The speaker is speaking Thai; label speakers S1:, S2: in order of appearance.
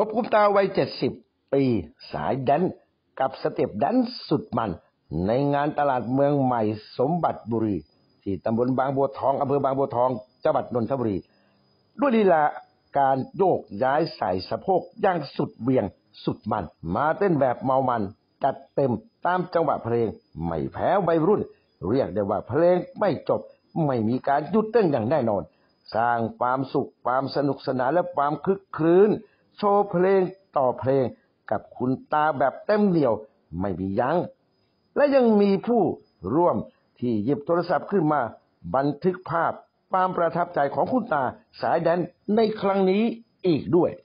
S1: บคุณตาวัย70 ปีสายแดนกับสเต็ปแดนสุดมันในงานตลาดเมืองใหม่สมบัติบุรีที่ตำบลบางบัวทองอำเภอบางบัวทองจังหวัดนนทบุรีด้วยลีลาการโยกย้ายใส่สะโพกอย่างสุดเวียงสุดมันมาเต้นแบบเมามันจัดเต็มตามจังหวะเพลงไม่แพ้วัยรุ่นเรียกได้ว่าเพลงไม่จบไม่มีการหยุดเต้นอย่างแน่นอนสร้างความสุขความสนุกสนานและความคึกครื้นโชว์เพลงต่อเพลงกับคุณตาแบบเต็มเหนี่ยวไม่มียั้งและยังมีผู้ร่วมที่หยิบโทรศัพท์ขึ้นมาบันทึกภาพความประทับใจของคุณตาสายแดนในครั้งนี้อีกด้วย